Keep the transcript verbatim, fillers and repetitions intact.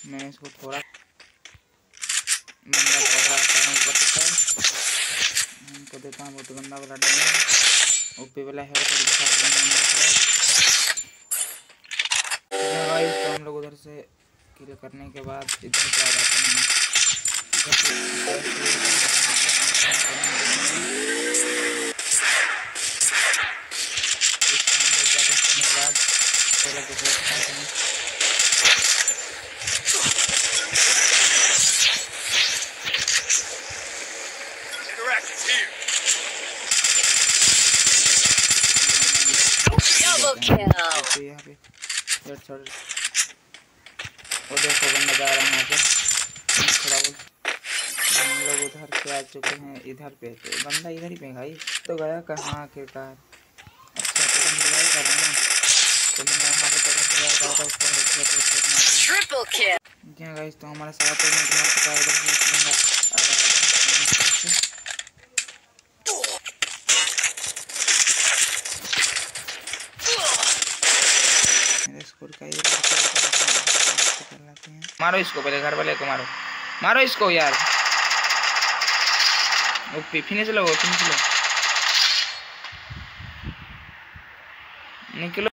मैंने इसको थोड़ा गंदा पौधा आता है ऊपर से, इनको देता हूँ बहुत गंदा वाला डैमेज। ओपी वाला है तो हम लोग उधर से किल करने के बाद इधर से आ जाते हैं। यहाँ पे वो देखो बंदा जा रहा है यहाँ पे थोड़ा बहुत। हम लोग उधर से आ चुके हैं इधर पे, तो बंदा इधर ही पे भाई तो गया कहाँ आखिरकार। अच्छा तो हम कर रहे हैं तो मैंने यहाँ पे ट्रिपल किल। क्या गाइस, तो हमारा सारा पेमेंट मार चुका है। इधर से बंदा स्कोर का मारो इसको, पहले घर वाले को मारो, मारो इसको यार। ओपी फिनिश लो, फिनिश लो, निकलो।